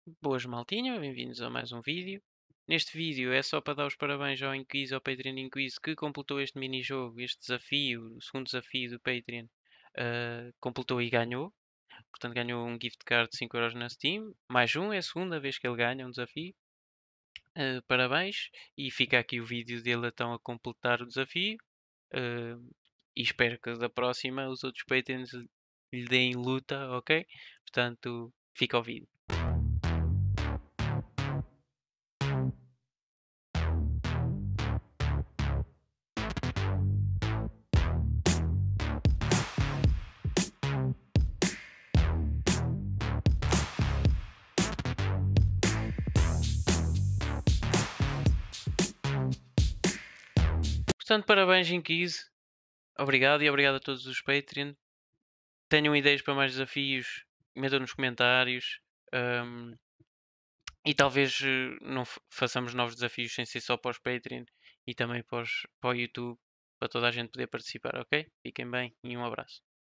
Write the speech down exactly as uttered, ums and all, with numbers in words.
Boas maltinha, bem-vindos a mais um vídeo. Neste vídeo é só para dar os parabéns ao Inquiz, ao Patreon Inquiz, que completou este mini-jogo, este desafio, o segundo desafio do Patreon. Uh, completou e ganhou. Portanto, ganhou um gift card de cinco euros na Steam. Mais um, é a segunda vez que ele ganha um desafio. Uh, parabéns. E fica aqui o vídeo dele então a completar o desafio. Uh, e espero que da próxima os outros Patreons lhe deem luta, ok? Portanto, fica ao vídeo. Portanto, parabéns, Inquise. Obrigado e obrigado a todos os Patreon. Tenham ideias para mais desafios, metam nos comentários. hum, e talvez eh, não fa- façamos novos desafios sem ser só para os Patreon e também para, os- para o YouTube, para toda a gente poder participar, ok? Fiquem bem e um abraço.